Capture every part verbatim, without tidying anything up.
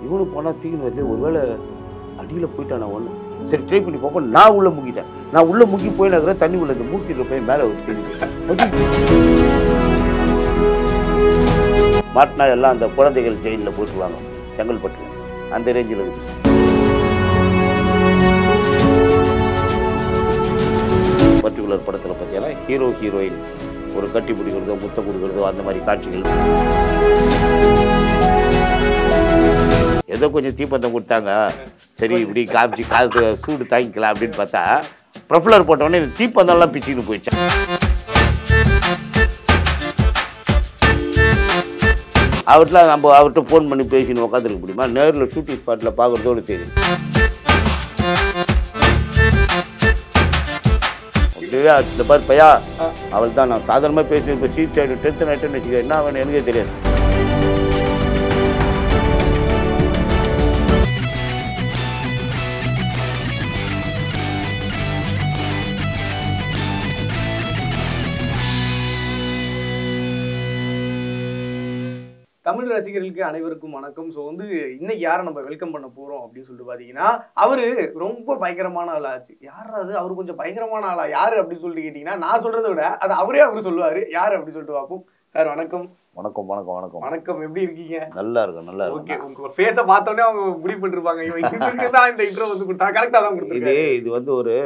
இவனும் போனால் தூக்கின்னு வரல, ஒருவேளை அடியில் போயிட்டான். நான் ஒன்று சரி ட்ரை பண்ணி பார்ப்போம். நான் உள்ளே முங்கிட்டேன். நான் உள்ளே முங்கி போய் நான் தண்ணி உள்ள இந்த மூக்கிட்டு போய் மேலே மாட்டினா எல்லாம் அந்த குழந்தைகள் ஜெயிலில் போட்டுருவாங்க செங்கல்பட்டு, அந்த ரேஞ்சில் இருக்குது. பர்டிகுலர் படத்தில் பார்த்தீங்கன்னா ஹீரோ ஹீரோயின் ஒரு கட்டி பிடிக்கிறதோ முத்தம் கொடுக்குறதோ அந்த மாதிரி காட்சிகள். ஏதோ கொஞ்சம் தீப்பந்தம் கொடுத்தாங்க, சரி இப்படி காமிச்சு காலத்து சூடு தாங்கிக்கலாம் அப்படின்னு பார்த்தா ப்ரொஃபலர் போட்டோடனே இந்த தீப்பந்தம்லாம் பிச்சுக்கிட்டு போயிடுச்சு. அவர்கிட்ட நம்ம அவர்கிட்ட ஃபோன் பண்ணி பேசின்னு உட்காந்துருக்க முடியுமா? நேரில் ஷூட்டிங் ஸ்பாட்டில் பார்க்குறதோடு சரி. இந்த பாரு பையா, அவள் தான் நான் சாதாரணமாக பேசி இப்போ சீட் சைடு டென்ஷன் ஆகிட்டேன்னு வச்சுக்க, என்ன வேணும் எனக்கே தெரியாது. தமிழ் ரசிகர்களுக்கு அனைவருக்கும் வணக்கம். ஸோ வந்து இன்னைக்கு யாரை நம்ம வெல்கம் பண்ண போறோம் அப்படின்னு சொல்லிட்டு பாத்தீங்கன்னா, அவரு ரொம்ப பயங்கரமான ஆளா ஆச்சு. யாராவது அவரு கொஞ்சம் பயங்கரமான ஆளா யாரு அப்படின்னு சொல்லிட்டு கேட்டீங்கன்னா, நான் சொல்றதை விட அது அவரே அவரு சொல்லுவாரு. யாரு அப்படின்னு சொல்லிட்டு பார்ப்போம். சார் வணக்கம். வணக்கம் வணக்கம் வணக்கம் வணக்கம். எப்படி இருக்கீங்க? நல்லா இருக்கும் நல்லா இருக்கும். ஓகே, உங்க ஃபேஸை பார்த்தோன்னே அவங்க முடிவு பண்ணிருப்பாங்க, இவங்க தான் இந்த இன்ட்ரோ வந்து கொடுத்தா. கரெக்டா தான் கொடுத்துருக்காரு. இது இது வந்து ஒரு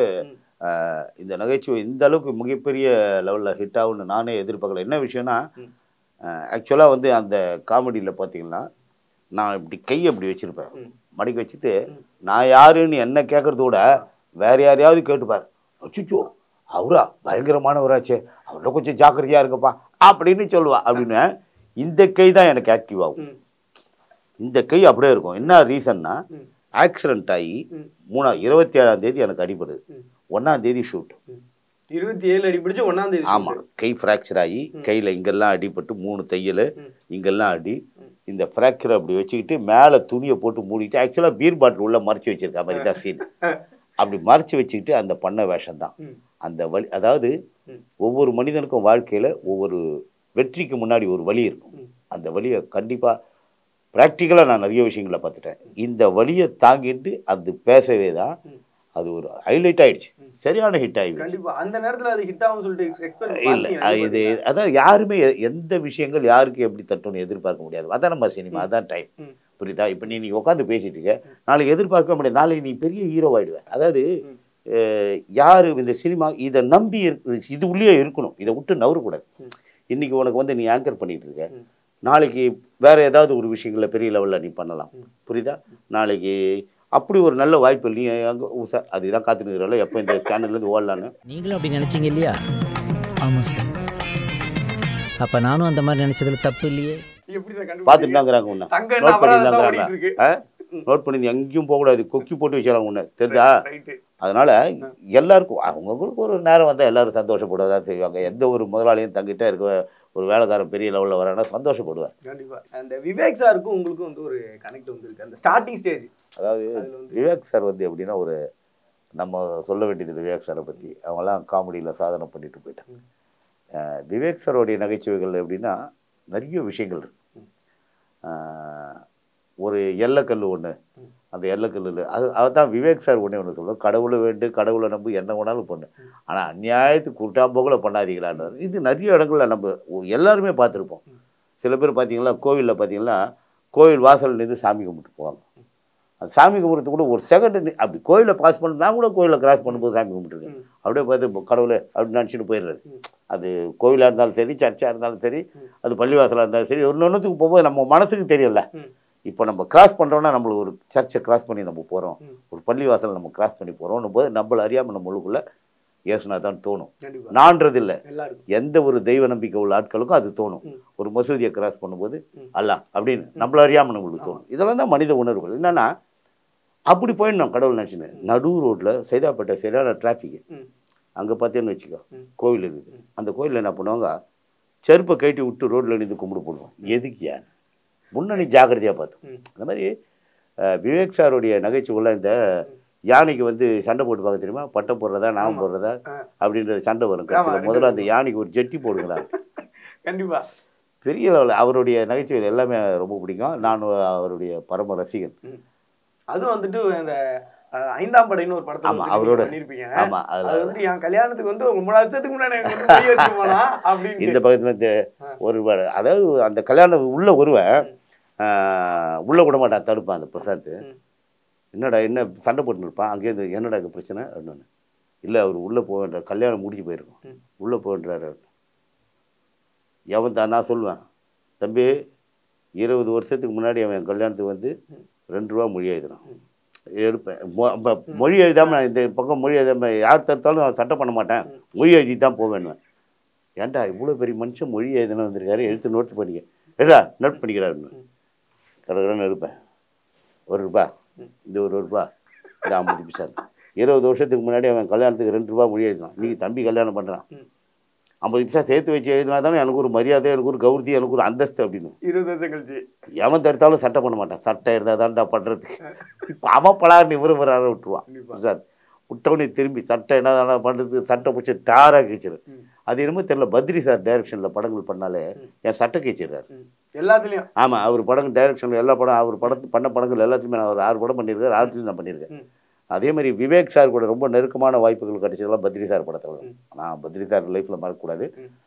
இந்த நகைச்சுவை இந்த அளவுக்கு மிகப்பெரிய லெவலில் ஹிட் ஆகும்னு நானே எதிர்பார்க்கல. என்ன விஷயம்னா, ஆக்சுவலாக வந்து அந்த காமெடியில் பார்த்தீங்கன்னா நான் இப்படி கையை அப்படி வச்சுருப்பேன், மடிக்க வச்சுட்டு நான் யாருன்னு என்ன கேட்குறத விட வேறு யாரையாவது கேட்டுப்பார். அச்சுச்சோ அவரா பயங்கரமானவராச்சே, அவரோட கொஞ்சம் ஜாக்கிரதையாக இருக்கப்பா அப்படின்னு சொல்லுவா. அப்படின்னு இந்த கை தான் எனக்கு ஆக்டிவ் ஆகும். இந்த கை அப்படியே இருக்கும். என்ன ரீசன்னா, ஆக்சிடென்ட் ஆகி மூணா இருபத்தி ஏழாம் தேதி எனக்கு அடிபடுது, ஒன்றாம் தேதி ஷூட். இருபத்தி ஏழு அடிபிடிச்சு ஒன்னாம் தேதி. ஆமாம், கை ஃப்ராக்சர் ஆகி கையில் இங்கெல்லாம் அடிபட்டு மூணு தையல் இங்கெல்லாம் அடி. இந்த ஃப்ராக்சரை அப்படி வச்சுக்கிட்டு மேலே துணியை போட்டு மூடிட்டு, ஆக்சுவலாக பீர் பாட்டில் உள்ள மறைச்சி வச்சிருக்கா மாதிரி தான் சீன். அப்படி மறைச்சி வச்சுக்கிட்டு அந்த பண்ண வேஷம் தான் அந்த வலி. அதாவது ஒவ்வொரு மனிதனுக்கும் வாழ்க்கையில் ஒவ்வொரு வெற்றிக்கு முன்னாடி ஒரு வலி இருக்கும். அந்த வலியை கண்டிப்பாக ப்ராக்டிக்கலாக நான் நிறைய விஷயங்களை பார்த்துட்டேன். இந்த வலியை தாங்கிட்டு அது பேசவே தான் அது ஒரு ஹைலைட் ஆயிடுச்சு, சரியான ஹிட் ஆகிடுச்சு. அந்த நேரத்தில் அது ஹிட் ஆகும் சொல்லிட்டு இல்லை இது அதான் யாருமே எந்த விஷயங்கள் யாருக்கு எப்படி தட்டும்னு எதிர்பார்க்க முடியாது. அதான் நம்ம சினிமா, அதான் டைம், புரியுதா? இப்போ நீ நீ உட்காந்து பேசிட்டு இருக்க, நாளைக்கு எதிர்பார்க்க முடியாது, நாளைக்கு நீ பெரிய ஹீரோ ஆகிடுவேன். அதாவது யார் இந்த சினிமா இதை நம்பி இருக்கு, இது உள்ளே இருக்கணும், இதை விட்டு நவரக்கூடாது. இன்னைக்கு உனக்கு வந்து நீ ஆங்கர் பண்ணிட்டு இருக்க, நாளைக்கு வேற ஏதாவது ஒரு விஷயங்களில் பெரிய லெவலில் நீ பண்ணலாம், புரியுதா? நாளைக்கு அப்படி ஒரு நல்ல வாய்ப்பு நீ அங்கே சார் அதுதான் காத்துனுக்கிறல எப்போ இந்த சேனல்லேருந்து ஓடலான்னு நீங்களும் அப்படி நினச்சிங்க இல்லையா? ஆமாம் சார். அப்போ நானும் அந்த மாதிரி நினச்சதுல தப்பு இல்லையே. பார்த்துட்டு தாங்கிறாங்க உன்னை, நோட் பண்ணி தாங்கிறாங்க. நோட் பண்ணி எங்கேயும் போகக்கூடாது, கொக்கி போட்டு வச்சுறாங்க உன்னை, தெரிஞ்சா? அதனால எல்லாருக்கும் அவங்களுக்கு ஒரு நேரம் வந்தால் எல்லாரும் சந்தோஷப்படுவதான் செய்வாங்க. எந்த ஒரு முதலாளியும் தங்கிட்டே இருக்க ஒரு வேலைக்காரன் பெரிய லெவலில் வரானா சந்தோஷப்படுவார். கண்டிப்பாக. அந்த விவேக் சாருக்கும் உங்களுக்கும் வந்து ஒரு கனெக்ட் வந்துருக்கு அந்த ஸ்டார்டிங் ஸ்டேஜ். அதாவது விவேக் சார் வந்து எப்படின்னா, ஒரு நம்ம சொல்ல வேண்டியது விவேக் சாரை பற்றி, அவங்களாம் காமெடியில் சாதனை பண்ணிட்டு போயிட்டாங்க. விவேக் சாரோடைய நகைச்சுவைகள் எப்படின்னா நிறைய விஷயங்கள் இருக்கு. ஒரு எல்லைக்கல் ஒன்று, அந்த எல்லைக்கல்லில் அது அதுதான் விவேக் சார் ஒன்றே ஒன்று சொல்லுவோம், கடவுளை வேண்டு கடவுளை நம்பு என்ன வேணாலும் பண்ணு, ஆனால் அநியாயத்துக்கு குட்டாம்போகல பண்ணாதீங்களான்னு. இது நிறைய இடங்களில் நம்ம எல்லாருமே பார்த்துருப்போம். சில பேர் பார்த்தீங்கன்னா கோவிலில் பார்த்தீங்கன்னா கோவில் வாசல் நின்று சாமி கும்பிட்டு போவாங்க. அந்த சாமி கும்பிட்றது கூட ஒரு செகண்ட் அப்படி கோயிலை பாஸ் பண்ணி நான் கூட கோயிலில் கிராஸ் பண்ணும்போது சாமி கும்பிட்டுருக்கேன். அப்படியே பார்த்து கடவுளை அப்படி நினச்சிட்டு போயிடுறது. அது கோவிலாக இருந்தாலும் சரி, சர்ச்சாக இருந்தாலும் சரி, அது பள்ளிவாசலாக இருந்தாலும் சரி, ஒன்று ஒன்றுத்துக்கு போகும்போது நம்ம மனசுக்கு தெரியல. இப்போ நம்ம கிராஸ் பண்ணுறோன்னா நம்மளுக்கு ஒரு சர்ச்சை கிராஸ் பண்ணி நம்ம போகிறோம், ஒரு பள்ளிவாசல் நம்ம கிராஸ் பண்ணி போகிறோம் போது நம்மள அறியாமல் நம்மளுக்குள்ள ஏசுனா தான் தோணும். நான்றது இல்லை, எந்த ஒரு தெய்வ நம்பிக்கை உள்ள ஆட்களுக்கும் அது தோணும். ஒரு மசூதியை கிராஸ் பண்ணும்போது அல்லா அப்படின்னு நம்மள அறியாமல் நம்மளுக்கு தோணும். இதெல்லாம் தான் மனித உணர்வுகள். என்னன்னா அப்படி போயிடணும் கடவுள் நினச்சின்னு. நடு ரோட்டில் சைதாப்பேட்டை சரியான டிராஃபிக்கு, அங்கே பார்த்தேன்னு வச்சுக்கோ கோவில் இருக்குது. அந்த கோயிலில் என்ன பண்ணுவாங்க, செருப்பை கட்டி விட்டு ரோட்டில் நின்று கும்பிடு போடுவோம். எதுக்கு யார் முன்னணி ஜாக்கிரதையாக பார்த்தோம். அந்த மாதிரி விவேக் சாருடைய நகைச்சுவைலாம் இந்த யானைக்கு வந்து சண்டை போட்டு பார்க்க தெரியுமா, பட்டம் போடுறதா நாம் போடுறதா அப்படின்ற சண்டை வரும் கட்சியில். முதல்ல அந்த யானைக்கு ஒரு ஜெட்டி போடுங்களா. கண்டிப்பா பெரிய லெவலில் அவருடைய நகைச்சுவை எல்லாமே ரொம்ப பிடிக்கும். நான் அவருடைய பரம ரசிகன். அது வந்துட்டு இந்த ஐந்தாம் படைன்னு ஒரு படத்தை ஆமா அவரோட பண்ணிருப்பீங்க. ஆமா அது வந்து என் கல்யாணத்துக்கு வந்து ஒன்பது வருஷத்துக்கு முன்னாடி இந்த பக்கத்துல இருந்து ஒரு அதாவது அந்த கல்யாணம் உள்ள ஒருவன் உள்ள விட மாட்டான், தடுப்பான் அந்த பிரசாத். என்னடா என்ன சண்டை போட்டு இருப்பான், அங்கேருந்து என்னடா இங்கே பிரச்சனை அப்படின்னு. இல்லை அவர் உள்ளே போவேன்ற கல்யாணம் முடிச்சு போயிருக்கோம், உள்ளே போவேன்றாரு. எவன் தான் நான் சொல்லுவேன், தம்பி இருபது வருஷத்துக்கு முன்னாடி அவன் கல்யாணத்துக்கு வந்து ரெண்டு ரூபா மொழி எழுதுறான் எடுப்பேன். மொழி எழுதாமல் நான் இந்த பக்கம் மொழி எழுதாமல் யார் தடுத்தாலும் நான் சட்டை பண்ண மாட்டேன், மொழி எழுதி தான் போவேன்னுவேன். ஏன்டா இவ்வளோ பெரிய மனுஷன் மொழி எழுதுன்னு வந்திருக்காரு, எழுத்து நோட் பண்ணிக்க ஏடா நோட் பண்ணிக்கிறாருன்னு கடற்கடன்னு எடுப்பேன். ஒரு ரூபா இந்த ஒரு ரூபா இந்த ஐம்பது பைசா. இருபது வருஷத்துக்கு முன்னாடி அவன் கல்யாணத்துக்கு ரெண்டு ரூபா மொழி எழுதினான், நீ தம்பி கல்யாணம் பண்ணுறான் ஐம்பது பைசா சேர்த்து வச்சு எழுதினா தானே எனக்கு ஒரு மரியாதை, எனக்கு ஒரு கௌரதி, எனக்கு ஒரு அந்தஸ்து அப்படின்னு. இருபது வருஷம் கழிச்சு எவன் தடுத்தாலும் சட்டை பண்ண மாட்டான், சட்டை இருந்தால் தான்டா பண்ணுறதுக்கு. இப்போ அவன் பலாருன்னு இவரு வர விட்டுருவான் சார். விட்டவனே திரும்பி சட்டை என்ன பண்ணுறதுக்கு சட்டை பிடிச்சி டாராக கிழிச்சிடும். அது என்னமோ தெரியல, பத்ரி சார் டைரக்ஷனில் படங்கள் பண்ணாலே என் சட்டை கிழிச்சிடுறாரு எல்லாத்துலேயும். ஆமாம் அவர் படங்கள் டைரக்ஷனில் எல்லா படம் அவர் படத்து பண்ண படங்கள் எல்லாத்தையுமே நான் ஒரு ஆறு படம் பண்ணியிருக்காரு, ஆறுலையும் நான் பண்ணியிருக்கேன். அதே மாதிரி விவேக் சார் கூட ரொம்ப நெருக்கமான வாய்ப்புகள் கிடைச்சதெல்லாம் பத்ரி சார் படத்தில். ஆனால் பத்ரி சார் லைஃப்பில் மறக்கக்கூடாது.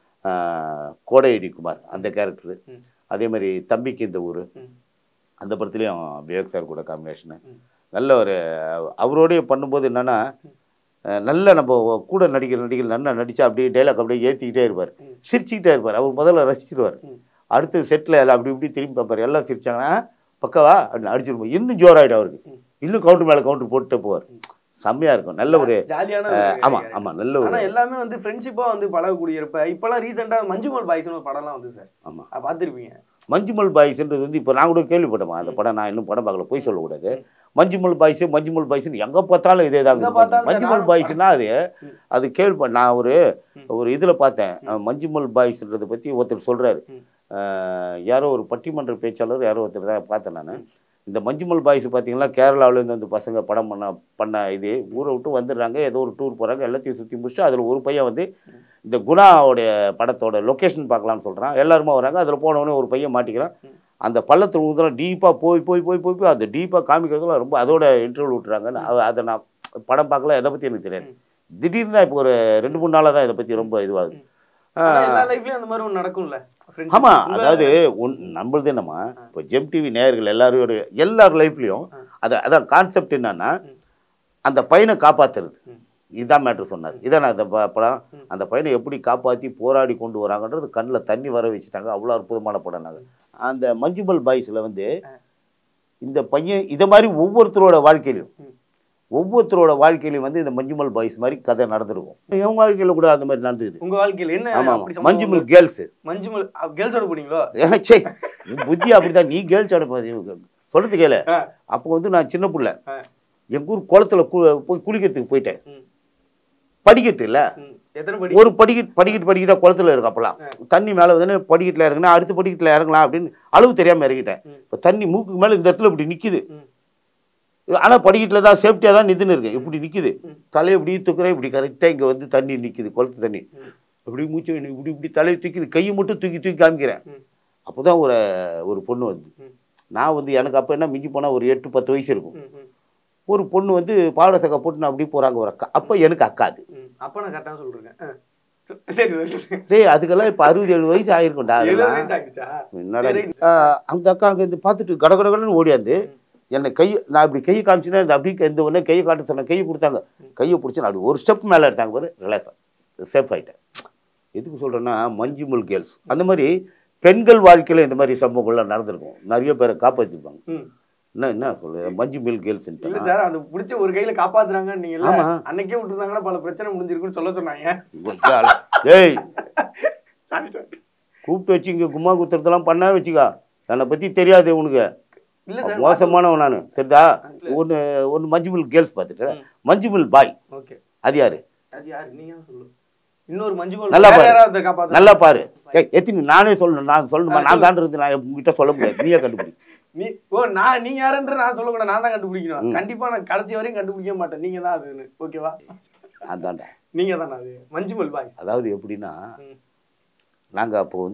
கோடையடி குமார் அந்த கேரக்டரு, அதே மாதிரி தம்பிக்கு இந்த ஊர் அந்த படத்துலேயும் விவேக் சார் கூட காம்பினேஷனு நல்ல ஒரு. அவரோடய பண்ணும்போது என்னென்னா நல்ல நம்ம கூட நடிக்கிற நடிகர் நல்லா நடித்தா அப்படியே டைலாக் அப்படியே ஏற்றிக்கிட்டே இருப்பார், சிரிச்சுக்கிட்டே இருப்பார். அவர் முதல்ல ரசிச்சிருவார், அடுத்த செட்டில் எல்லாம் அப்படி இப்படி திரும்பி பார்ப்பார். எல்லாம் சிரிச்சாங்கன்னா பக்கவா அப்படின்னு அடிச்சிருப்போம், இன்னும் ஜோராகிடும் அவருக்கு, இன்னும் கவுண்டர் மேலே கவுண்டர் போட்டுட்டே போவார். செம்மையாக இருக்கும், நல்ல ஒரு ஜாலியான. ஆமாம் ஆமாம் நல்ல ஒரு. ஆனால் எல்லாமே வந்து ஃப்ரெண்ட்ஷிப்பாக வந்து பழகக்கூடிய இருப்ப. இப்போலாம் ரீசெண்டாக மஞ்சுமல் பாய்ஸ்னு ஒரு படம்லாம் வந்து சார். ஆமாம் பார்த்துருப்பீங்க. மஞ்சுமல் பாய்ஸ்ன்றது வந்து இப்போ நான் கூட கேள்விப்பட்டேன் அந்த படம், நான் இன்னும் படம் பார்க்கல, போய் சொல்லக்கூடாது. மஞ்சுமல் பாய்ஸு மஞ்சுமல் பாய்ஸ்ன்னு எங்கே பார்த்தாலும் இதே தாங்க. மஞ்சுமல் பாய்ஸ்னா அது அது கேள்வி. நான் ஒரு ஒரு இதில் பார்த்தேன், மஞ்சுமல் பாய்ஸ்ன்றதை பற்றி ஒருத்தர் சொல்கிறாரு, யாரோ ஒரு பட்டிமன்ற பேச்சாளர் யாரோ ஒருத்தர் தான் பார்த்தேன் நான். இந்த மஞ்சுமல் பாய்ஸ் பார்த்தீங்கன்னா கேரளாவிலேருந்து வந்து பசங்க படம் பண்ண பண்ண இது ஊரை விட்டு வந்துடுறாங்க, ஏதோ ஒரு டூர் போகிறாங்க, எல்லாத்தையும் சுற்றி முடிச்சுட்டு அதில் ஒரு பையன் வந்து இந்த குணாவோடைய படத்தோட லொக்கேஷன் பார்க்கலான்னு சொல்கிறான். எல்லாருமே வராங்க, அதில் போனவொடனே ஒரு பையன் மாட்டிக்கிறான். அந்த பள்ளத்தில் ஊதெல்லாம் டீப்பாக போய் போய் போய் போய் போய் அந்த டீப்பாக காமிக்கிறதுலாம் ரொம்ப அதோட இன்டர்வியூ விட்டுறாங்க. அதை நான் படம் பார்க்கல, இதை பற்றி எனக்கு தெரியாது. திடீர்னு தான் இப்போ ஒரு ரெண்டு மூணு நாளாக தான் இதை பற்றி ரொம்ப இதுவாகுது. ஆமாம் அதாவது ஒன் நம்மளது என்னம்மா இப்போ ஜெம் டிவி நேயர்கள் எல்லாரோட எல்லார் லைஃப்லையும் அதை அதான் கான்செப்ட் என்னன்னா அந்த பையனை காப்பாற்றுறது, இதுதான் மேட்ரு சொன்னார். இதான் அந்த படம் அந்த பையனை எப்படி காப்பாற்றி போராடி கொண்டு வராங்கன்றது கண்ணில் தண்ணி வர வச்சுட்டாங்க. அவ்வளோ அற்புதமான படம். நாங்கள் அந்த மஞ்சுமல் பாய்ஸில் வந்து இந்த பையன் இதை மாதிரி ஒவ்வொருத்தரோட வாழ்க்கையிலும் ஒவ்வொருத்தரோட வாழ்க்கையிலையும் வந்து இந்த மஞ்சுமல் பாய்ஸ் மாதிரி கதை நடந்திருக்கும். என் வாழ்க்கையில் கூட அந்த மாதிரி நடந்துக்குது. உங்கள் வாழ்க்கையில் என்ன? ஆமாம் மஞ்சுமல் கேர்ள்ஸு. மஞ்சுமல் கேர்ள்ஸோட போனீங்களோ? சே புத்தி அப்படிதான், நீ கேர்ள்ஸோட சொல்கிறது கேளு. அப்போ வந்து நான் சின்ன பிள்ளை, எங்கள் ஊர் குளத்தில் போய் குளிக்கிறதுக்கு போயிட்டேன். படிக்கட்டு இல்லை, ஒரு படிக்கட்டு படிக்கட்டு படிக்கிட்டா குளத்துல இருக்கு. அப்பெல்லாம் தண்ணி மேலே வந்து படிக்கட்டில் இறங்குனா அடுத்த படிக்கட்டில் இறங்கலாம் அப்படின்னு அளவு தெரியாமல் இறங்கிட்டேன். இப்போ தண்ணி மூக்குக்கு மேலே இந்த இடத்துல இப்படி நிற்கிது, ஆனால் படிக்கட்டில் தான் சேஃப்டியாக தான் நின்றுன்னு இருக்கு. இப்படி நிற்கிது, தலையை இப்படி தூக்குறேன், இப்படி கரெக்டாக இங்கே வந்து தண்ணி நிற்கிது, குளத்து தண்ணி. இப்படி மூச்சு இப்படி இப்படி தலையை தூக்கி கையை மட்டும் தூக்கி தூக்கி காமிக்கிறேன். அப்போ தான் ஒரு ஒரு பொண்ணு வந்து, நான் வந்து எனக்கு அப்போ என்ன மிஞ்சி போனால் ஒரு எட்டு பத்து வயசு இருக்கும். ஒரு பொண்ணு வந்து பாடத்தக்க போட்டு நான் அப்படி போகிறாங்க ஒரு அக்கா. அப்போ எனக்கு அக்காது. அப்போ நான் கரெக்டாக சொல்கிறேன். சரி சரி டேய் அதுக்கெல்லாம் இப்போ அறுபது ஏழு வயசு ஆகிருக்கும்டா. என்னடா அந்த அக்கா அங்கே இருந்து பார்த்துட்டு கடகடகடன்னு ஓடியாந்து என்னை கை நான் இப்படி கையை காமிச்சுன்னா இந்த அப்படி இந்த உடனே கையை காட்ட சொன்னேன். கையை கொடுத்தாங்க, கையை பிடிச்சி நான் அப்படி ஒரு ஸ்டெப் மேலே எடுத்தாங்க பாரு, ரிலாக்ஸ் சேஃப் ஆகிட்டேன். எதுக்கு சொல்கிறேன்னா மஞ்சுமல் கேர்ள்ஸ் அந்த மாதிரி பெண்கள் வாழ்க்கையில் இந்த மாதிரி சம்பவங்கள்லாம் நடந்திருக்கும். நிறைய பேரை காப்பாற்றிருப்பாங்க. என்ன என்ன சொல்லுங்க மஞ்சுமல் கேர்ள்ஸ் சார், அது பிடிச்ச ஒரு கையில் காப்பாற்றுறாங்க. நீங்கள் அன்னைக்கே விட்டுருந்தாங்கன்னா பல பிரச்சனை முடிஞ்சிருக்குன்னு சொல்ல சொன்னாங்க. ஏய் கூப்பிட்டு வச்சு இங்கே கும்மா குத்துறதெல்லாம் பண்ணா வச்சுக்கா, என்னை பற்றி தெரியாது உனக்கு, மோசமானவன் நான் தெரியுதா. ஒன்று ஒன்று மஞ்சுமல் கேர்ள்ஸ் பார்த்துட்டு மஞ்சுமல் பாய். ஓகே அது யாரு? அது யாரு நீங்க சொல்லு. இன்னொரு மஞ்சுமல் நல்லா பாரு, நல்லா பாரு. எத்தனை நானே சொல்லணும், நான் சொல்லணுமா? நான் தான் இருந்து நான் உங்ககிட்ட சொல்ல முடியாது, நீயே கண்டுபிடி. நீ ஓ நான் நீங்க யாருன்ற நான் சொல்லக்கூடாது, நான் தான் கண்டுபிடிக்கணும். கண்டிப்பா நான் கடைசி வரையும் கண்டுபிடிக்க மாட்டேன். நீங்க தான் அதுன்னு. ஓகேவா? அதான்டா நீங்க தான் அது மஞ்சுமல் பாய். அதாவது எப்படின்னா நாங்கள் அப்போ வந்து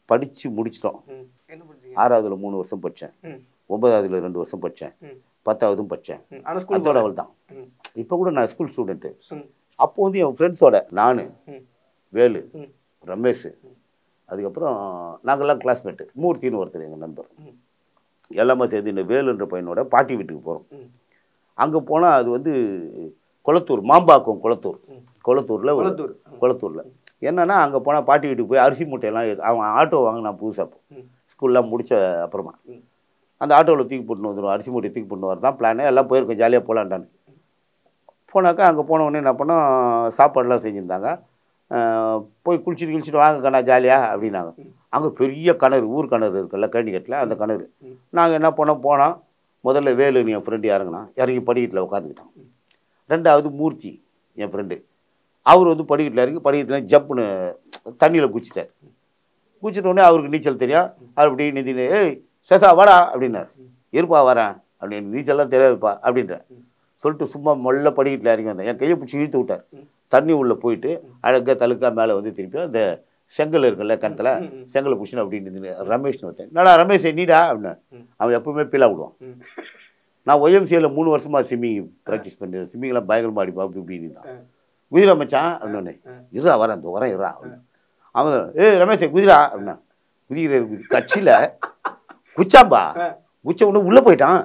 படித்து முடிச்சிட்டோம். ம். என்ன படிச்சீங்க? ஆறாவதுல மூணு வருஷம் படித்தேன், ம். ஒன்பதாவதுல ரெண்டு வருஷம் படித்தேன், ம். பத்தாவதும் படித்தேன். ம். ஆனா ஸ்கூல் அதோட அவள் தான். ம். இப்போ கூட நான் ஸ்கூல் ஸ்டூடெண்ட்டு. ம். அப்போ வந்து என் ஃப்ரெண்ட்ஸோட நான், ம். வேலு, ம். ரமேஷ், அதுக்கப்புறம் நாங்கள்லாம் கிளாஸ்மேட்டு, மூர்த்தின்னு ஒருத்தர் எங்கள் நண்பர், ம். எல்லாமே சேர்ந்து இந்த வேலுன்ற பையனோட பாட்டி வீட்டுக்கு போகிறோம். ம். அங்கே போனால் அது வந்து குளத்தூர், மாம்பாக்கம் குளத்தூர், ம். குளத்தூரில் ஒரு குளத்தூர். ம். குளத்தூரில் என்னன்னா அங்கே போனால் பாட்டி வீட்டுக்கு போய் அரிசி மூட்டையெல்லாம் எடு- அவன் ஆட்டோ வாங்க நான் புதுசாக ம். ஸ்கூல்லாம் முடித்த அப்புறமா ம். அந்த ஆட்டோவில் தூக்கி போட்டுன்னு வந்துடும், அரிசி மூட்டை தூக்கி போட்டுன்னு வரதான் பிளானு. எல்லாம் போயிருக்கோம், ஜாலியாக போகலான்டான்னு. போனாக்கா அங்கே போன உடனே என்ன பண்ணோம், சாப்பாடுலாம் செஞ்சுருந்தாங்க. போய் குளிச்சுட்டு குளிச்சுட்டு வாங்க கண்ணா ஜாலியாக அப்படின்னாங்க. அங்கே பெரிய கிணறு, ஊர் கிணறு இருக்குல்ல கேணிக்கட்டில், அந்த கிணறு. நாங்கள் என்ன பண்ணோம், போனோம். முதல்ல வேலு என் ஃப்ரெண்டு இறங்கினா, இறங்கி படிக்கட்டில் உட்காந்துக்கிட்டான். ரெண்டாவது மூர்த்தி என் ஃப்ரெண்டு, அவர் வந்து படிக்கட்டில் இறங்கி படிக்கட்டில் ஜப்புன்னு தண்ணியில் குச்சிட்டார். குச்சிட்ட உடனே அவருக்கு நீச்சல் தெரியும். அவர் அப்படி நிதினு, ஏய் சேசா வாடா அப்படின்னார். இருப்பா வரேன் அப்படின்னு, நீச்சல்லாம் தெரியாதுப்பா அப்படின்ற சொல்லிட்டு சும்மா மொல்ல படிக்கட்டில் இறங்கி வந்தேன். என் கையை பிடிச்சி இழுத்து விட்டார். தண்ணி உள்ளே போயிட்டு அழகாக தழுக்கா மேலே வந்து திருப்பி அந்த செங்கல் இருக்குல்ல கிணத்துல, செங்கலை பிடிச்சின்னு அப்படின்னு நின்று ரமேஷ்னு வந்தேன். என்னடா ரமேஷ் நீடா அப்படின்னா, அவன் எப்பவுமே பீலா விடுவான். நான் ஒய்எம்சியில் மூணு வருஷமாக ஸ்விம்மிங் ப்ராக்டிஸ் பண்ணிடுறேன், ஸ்விம்மிங்லாம் பயங்கரமாக அடிப்பா அப்படி இப்படின்னு தான். குதிரை மச்சான் அப்படின்னு, இருறா வரேன் அந்த வரேன் இருறா அப்படின்னு. அவன் ஏ ரமேஷ் குதிரா அப்படின்னா, குதிரை கட்சியில் குச்சாம்பா குச்ச ஒன்று உள்ளே போயிட்டான்.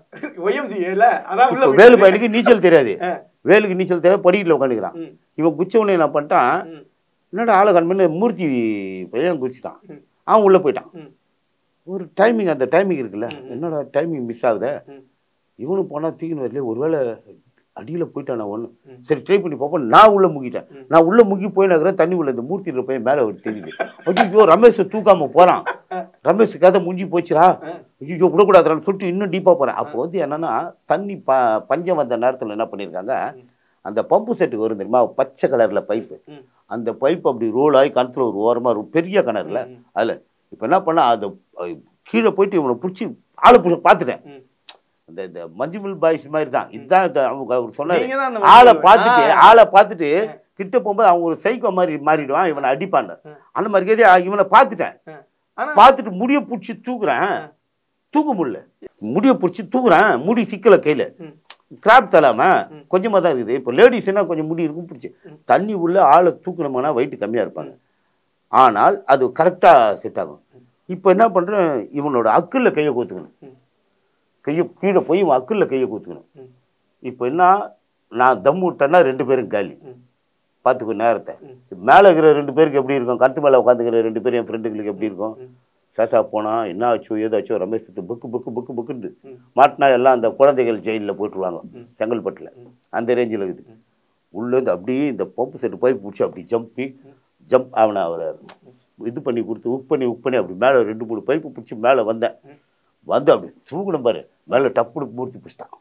வேலு பையனுக்கு நீச்சல் தெரியாது, வேலுக்கு நீச்சல் தெரியாது, படிக்கட்டில் உட்காந்துக்கிறான். இவன் குச்ச ஒன்று என்ன பண்ணிட்டான், என்னடா ஆளை கண்மணி மூர்த்தி பையன் குச்சிட்டான், அவன் உள்ளே போயிட்டான். ஒரு டைமிங், அந்த டைமிங் இருக்குல்ல, என்னடா டைமிங் மிஸ் ஆகுது, இவனு போனால் தூக்கின்னு வரலையே, ஒருவேளை அடியில் போயிட்டான். நான் ஒன்று சரி ட்ரை பண்ணி பார்ப்போம், நான் உள்ளே முங்கிட்டேன். நான் உள்ளே முங்கி போயினாக்கிறேன், தண்ணி உள்ள இந்த மூர்த்தின்ற பையன் மேலே ஒரு தெரியுது. ஐயோ ரமேஷை தூக்காமல் போகிறான், ரமேஷ் கதை முடிஞ்சு போச்சுரா, ஐயோ விடக்கூடாதுன்னு சொல்லிட்டு இன்னும் டீப்பாக போகிறேன். அப்போ வந்து என்னன்னா தண்ணி ப பஞ்சம் வந்த நேரத்தில் என்ன பண்ணியிருக்காங்க, அந்த பம்பு செட்டுக்கு வரும் தெரியுமா, பச்சை கலரில் பைப்பு, அந்த பைப் அப்படி ரோல் ஆகி கணத்தில் ஒரு ஓரமாக ஒரு பெரிய கிணறுல அதில். இப்போ என்ன பண்ணால் அதை கீழே போயிட்டு இவனை பிடிச்சி ஆளை பிடிச்சி பார்த்துட்டேன். இந்த இந்த மஞ்சுமல் பாய்ஸ் மாதிரி தான் இதுதான். அவங்க அவர் சொன்னார், ஆளை பார்த்துட்டு ஆளை பார்த்துட்டு கிட்ட போகும்போது அவங்க ஒரு சைக்கோ மாதிரி மாறிடுவான், இவனை அடிப்பான். அந்த மாதிரி கேதே இவனை பார்த்துட்டேன். பார்த்துட்டு முடிய பிடிச்சி தூக்குறேன், தூக்க முடியல, முடிய பிடிச்சி தூக்குறேன், முடி சிக்கல கையில் கிராப் தலாம கொஞ்சமாக தான் இருக்குது. இப்போ லேடிஸ்னா கொஞ்சம் முடி இருக்கும், பிடிச்சி தண்ணி உள்ள ஆளை தூக்கணுமானா வெயிட் கம்மியாக இருப்பாங்க, ஆனால் அது கரெக்டாக செட் ஆகும். இப்போ என்ன பண்ணுறேன், இவனோட அக்கில் கையை கோத்துக்கணும், கையை கீழே போய் இவன் அக்கில் கையை கோத்துக்கணும். இப்போ என்ன, நான் தம் விட்டேன்னா ரெண்டு பேரும் காலி, பார்த்துக்கோ நேரத்தை. மேலே இருக்கிற ரெண்டு பேருக்கு எப்படி இருக்கும், கருத்து மேலே உட்காந்துக்கிற ரெண்டு பேரும் என் ஃப்ரெண்டுங்களுக்கு எப்படி இருக்கும், சாசா போனால் என்ன ஆச்சோ ஏதாச்சோ ரமேஷ் புக்கு புக்கு புக்கு புக்குண்டு மாட்டினா எல்லாம் அந்த குழந்தைகள் ஜெயிலில் போட்டுருவாங்க செங்கல்பட்டில், அந்த ரேஞ்சில் இருக்குது. உள்ளேருந்து அப்படியே இந்த பம்பு செட்டு பைப் பிடிச்சி அப்படி ஜம்பி ஜம்ப் அவனை அவரை இது பண்ணி கொடுத்து உக் பண்ணி உக் பண்ணி அப்படி மேலே ரெண்டு மூணு பைப்பு பிடிச்சி மேலே வந்தேன். வந்து அப்படி தூக்கணும் பாரு, மேலே டப்புனு மூர்த்தி பிடிச்சிட்டான்.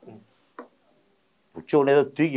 பிடிச்ச உடனே தான் தூக்கி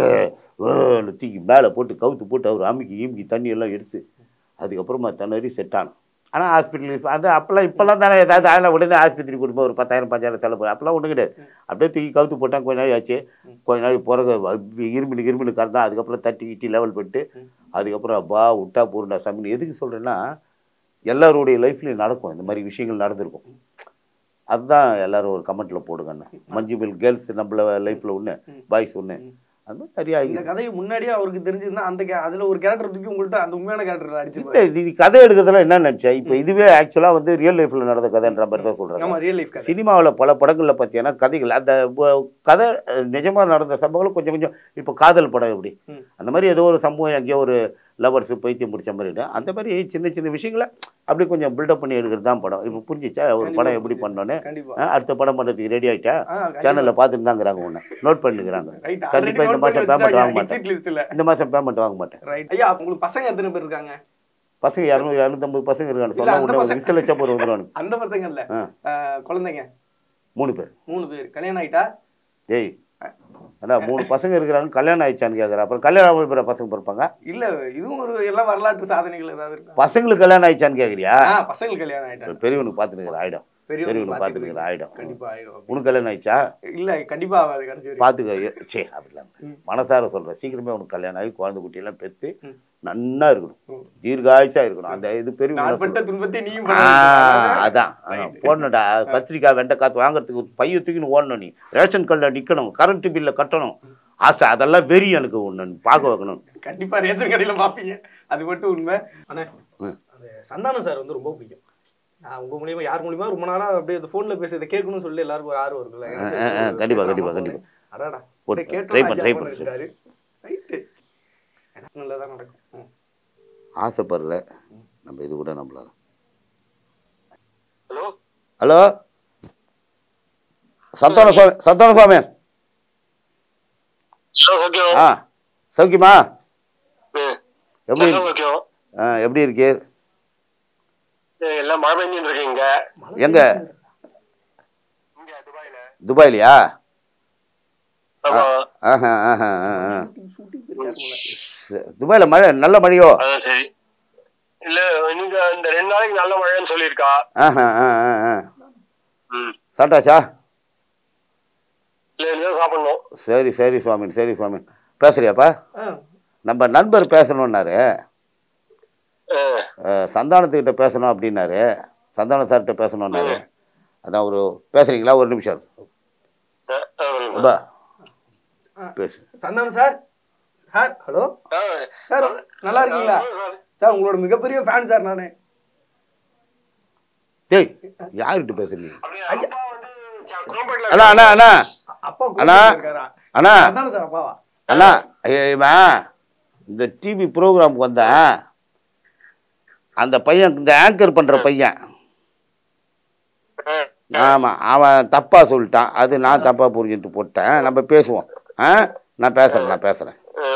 மேலே தூக்கி மேலே போட்டு கவுத்து போட்டு அவர் அமுக்கி ஈமிக்கி தண்ணியெல்லாம் எடுத்து அதுக்கப்புறமா தண்ணி செட் ஆனோம். ஆனால் ஹாஸ்பிட்டல் அது அப்போல்லாம் இப்போல்லாம் தானே ஏதாவது அதில் உடனே ஆஸ்பத்திரி கொடுப்போம், ஒரு பத்தாயிரம் பஞ்சாயிரம் செலவு போய் அப்போல்லாம் ஒன்றும் கிடையாது. அப்படியே தூக்கி கவுத்து போட்டால் கொஞ்ச நாள் ஆச்சு, கொஞ்ச நாள் பிறகு இருமினு இருமினு கறந்தான். அதுக்கப்புறம் தட்டி கிட்டி லெவல் பண்ணிட்டு அதுக்கப்புறம் அப்பா விட்டா போருண்டா சாமின்னு. எதுக்கு சொல்கிறேன்னா, எல்லாருடைய லைஃப்லையும் நடக்கும் இந்த மாதிரி விஷயங்கள் நடந்திருக்கும். அதுதான் எல்லாரும் ஒரு கமெண்ட்டில் போடுங்கண்ணா, மஞ்சுமல் கேர்ள்ஸ் நம்மள லைஃப்பில் ஒன்று, பாய்ஸ் ஒன்று, அது மாதிரி நிறையா. இந்த கதையை முன்னாடியே அவருக்கு தெரிஞ்சிருந்தா அந்த அதில் ஒரு கேரக்டர் தூக்கி உங்கள்கிட்ட அந்த உண்மையான கேரக்டர் அடிச்சு இல்லை. இது கதை எடுக்கிறதுலாம் என்ன நினச்சேன், இப்போ இதுவே ஆக்சுவலாக வந்து ரியல் லைஃப்பில் நடந்த கதைன்ற மாதிரி தான் சொல்கிறாங்க. ஆமாம், ரியல் லைஃப். சினிமாவில் பல படங்களில் பார்த்தீங்கன்னா கதைகள் அந்த கதை நிஜமாக நடந்த சம்பவங்களும் கொஞ்சம் கொஞ்சம் இப்போ காதல் படம் எப்படி அந்த மாதிரி ஏதோ ஒரு சம்பவம் எங்கேயோ ஒரு லவர்ஸு பைத்தியம் பிடிச்ச மாதிரி அந்த மாதிரி சின்ன சின்ன விஷயங்களை அப்படி கொஞ்சம் பில்டப் பண்ணி எடுக்கிறது தான் படம். இப்போ புரிஞ்சிச்சா ஒரு படம் எப்படி பண்ணோன்னு? அடுத்த படம் பண்ணுறதுக்கு ரெடி ஆகிட்டா சேனலில் பார்த்துட்டு தாங்கிறாங்க, ஒன்று நோட் பண்ணிக்கிறாங்க. கண்டிப்பாக இந்த மாதம் பேமெண்ட் வாங்க மாட்டேன், இந்த மாதம் பேமெண்ட் வாங்க மாட்டேன். ஐயா, உங்களுக்கு பசங்க எத்தனை பேர் இருக்காங்க? பசங்க இரநூறு இரநூத்தம்பது பசங்க இருக்காங்க. சொன்னா விச லட்சம் பேர் வந்துடுவாங்க. அந்த பசங்க இல்லை, குழந்தைங்க மூணு பேர். மூணு பேர் கல்யாணம் ஆகிட்டா? ஏய் அதான் மூணு பசங்க இருக்கிறாங்க, கல்யாணம் ஆயிடுச்சான்னு கேட்குறேன். அப்புறம் கல்யாணம் ஆகிற பசங்க பிறப்பாங்க. இல்லை, இதுவும் ஒரு எல்லாம் வரலாற்று சாதனைகள் ஏதாவது இருக்கு. பசங்களுக்கு கல்யாணம் ஆயிடுச்சான்னு கேட்குறியா? பசங்களுக்கு கல்யாணம் ஆகிட்டா பெரியவனுக்கு பார்த்துனுக்கிற ஆயிடும், பெரியவனுக்கு பார்த்துனுக்கிற ஆயிடும். கண்டிப்பாக ஆயிடும். உனக்கு கல்யாணம் ஆயிடுச்சா? இல்லை, கண்டிப்பாக ஆகாது. கடைசி பார்த்துக்க. சே அப்படிலாம் மனசார சொல்கிறேன், சீக்கிரமே உனக்கு கல்யாணம் ஆகி குழந்தை குட்டியெல்லாம் பெற்று நன்னா இருக்கணும், தீர்காயுசா இருக்கணும். அந்த இது பெரிய அதான் போடணும்டா. கத்திரிக்காய் வெண்டைக்காய் வாங்குறதுக்கு பைய தூக்கின்னு ஓடணும், நீ ரேஷன் கல்ல நிற்கணும், கரண்ட் பில்ல கட்டணும், ஆசை. அதெல்லாம் வெறி எனக்கு ஒன்று பார்க்க வைக்கணும். கண்டிப்பா ரேஷன் கடையில பார்ப்பீங்க, அது மட்டும் உண்மை. ஆனா அந்த சந்தானம் சார் வந்து ரொம்ப பிடிக்கும். நான் உங்க மூலியமா யார் மூலியமா ரொம்ப நாளா அப்படியே அந்த போன்ல பேசுறதை கேட்கணும்னு சொல்லி எல்லாருக்கும் ஒரு ஆர்வம் இருக்குல்ல. கண்டிப்பா கண்டிப்பா கண்டிப்பா அடாடா ட்ரை பண்ண ட்ரை பண்ணுறாரு. ரைட்டு, நல்லா தான் நடக்கும். ஆசைப்படல நம்ம இது கூட நம்மளால. ஹலோ ஹலோ சந்தான சுவாமி, சந்தான சுவாமி. ஆ சௌக்கியமா? எப்படி ஆ எப்படி இருக்கு? எல்லாம் மழை பெஞ்சிட்டு இருக்கீங்க. எங்க? துபாயிலையா? ஆஹா ஆஹா ஆஹா. துபாயில மழை, நல்ல மழையோ? சரி, இல்ல நீங்க இந்த ரெண்டு நாளைக்கு நல்ல மழைன்னு சொல்லியிருக்கா. ஆஹா ஆஹா. சாப்பிட்டாச்சா? இல்ல இனிதான் சாப்பிடணும். சரி சரி சுவாமி, சரி சுவாமி. பேசுறியாப்பா? நம்ம நண்பர் பேசணும்னாரு, சந்தானத்துக்கிட்ட பேசணும் அப்படின்னாரு, சந்தான சார்கிட்ட பேசணும்னாரு. அதான் ஒரு பேசுறீங்களா? ஒரு நிமிஷம் பேசு. Santhanam sir. Sir hello sir, நல்லா இருக்கீங்களா சார்? உங்களோட மிகப்பெரிய ஃபேன் சார் நானு. டேய் யார்கிட்ட பேசுறீங்க? அண்ணா அண்ணா அண்ணா அப்பா அண்ணா அண்ணா சந்தானம் சார் அப்பாவா? அண்ணா இவன் இந்த டிவி ப்ரோக்ராமுக்கு வந்தேன், அந்த பையன் இந்த ஆங்கர் பண்ற பையன். ஆமா, அவன் தப்பா சொல்லிட்டான், அது நான் தப்பா புரிஞ்சுட்டு போட்டேன். நம்ம பேசுவோம். ஆ நான் பேசுறேன் நான் பேசுறேன்.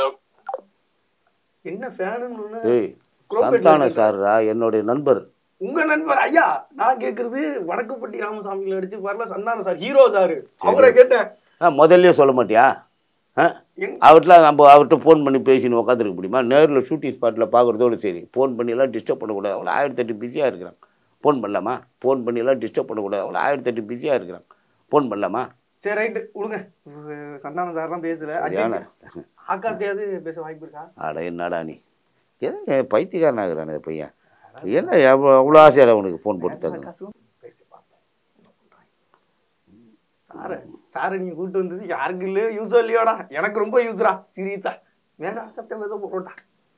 என்ன ஃபேனுன்னு? ஏய் சந்தான சார்ரா, என்னுடைய நண்பர். உங்க நண்பர்? ஐயா நான் கேக்குறது வடக்குப்பட்டி ராமசாமிகளை அடிச்சு வரல சந்தான சார், ஹீரோ சார், அவரை கேட்டேன். முதல்லயே சொல்ல மாட்டியா? அவர்கிட்ட நம்ம அவர்கிட்ட ஃபோன் பண்ணி பேசின்னு உட்காந்துருக்க முடியுமா? நேரில் ஷூட்டிங் ஸ்பாட்டில் பார்க்குறதோடு சரி, ஃபோன் பண்ணியெல்லாம் டிஸ்டர்ப் பண்ணக்கூடாது. அவ்வளோ ஆயிரத்தி எட்டு பிஸியாக இருக்கிறான், ஃபோன் பண்ணலாமா? ஃபோன் பண்ணியெல்லாம் டிஸ்டர்ப் பண்ணக்கூடாது. அவ்வளோ ஆயிரத்தி எட்டு பிஸியாக இருக்கிறான், ஃபோன் பண்ணலாமா? சரி ரைட்டு விடுங்க. சந்தானம் சார்லாம் பேசல, ஆகாஷ்டையாவது பேச வாய்ப்பு இருக்கா? அட என்னடா நீ எது பைத்தியக்காரன் ஆகுறான் பையன்? என்ன அவ்வளோ ஆசையாக உனக்கு ஃபோன் போட்டு தரணும்? சாரு சாரு நீங்க கூப்பிட்டு வந்தது யாருக்கு இல்லையோ யூஸோ இல்லையோடா, எனக்கு ரொம்ப யூஸ்ரா. சீரியஸா வேற ஆகாஷ்ட பேச போறோம்டா.